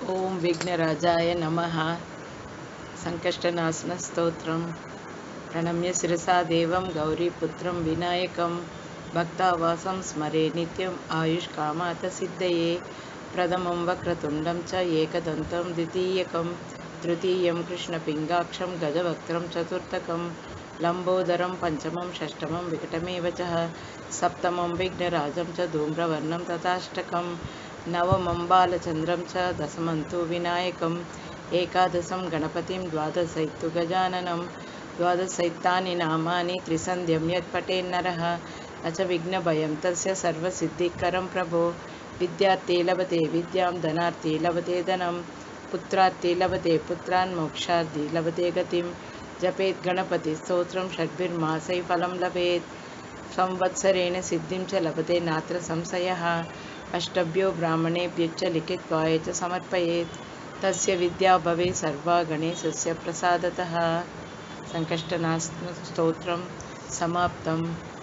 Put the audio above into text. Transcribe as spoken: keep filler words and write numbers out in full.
ओम विघ्नराजाय नमः। संकष्टनाशन स्तोत्रम। प्रणम्य शिरसा देवं गौरीपुत्रं विनायकं भक्तावासं स्मरे नित्यं आयुष्कामात् सिद्धये। प्रथमं वक्रतुण्डं च एकदन्तं द्वितीयकं तृतीयं कृष्णपिङ्गाक्षं गजवक्त्रं चतुर्थकं लम्बोदरं पंचमं षष्ठमं विकटमेव च सप्तमं विघ्नराजं च धूम्रवर्णं तथाष्टकं नवमं बालचन्द्रं च दशमं तु विनायकम् एकादशं गणपतिं द्वादशैतु गजाननं द्वादशैतानि नामानि त्रिसन्ध्यं यत्पठेन्नरः न च विघ्नभयं तस्य सर्वसिद्धिकरं प्रभो। विद्यार्थी लभते विद्यां धनार्थी लभते धनं पुत्रार्थी लभते पुत्रान् मोक्षार्थी लभते गतिं जपेत् गणपति स्तोत्रं षड्भिर्मासै फलं लभेत् संवत्सरेण सिद्धिं च लभते नात्र संशयः। अष्टभ्यो ब्राह्मणेभ्यश्च लिखित्वा च समर्पयेत् तस्य विद्या भवेत् सर्वा गणेशस्य प्रसादतः। संकष्टनाशन स्तोत्रं समाप्तम्।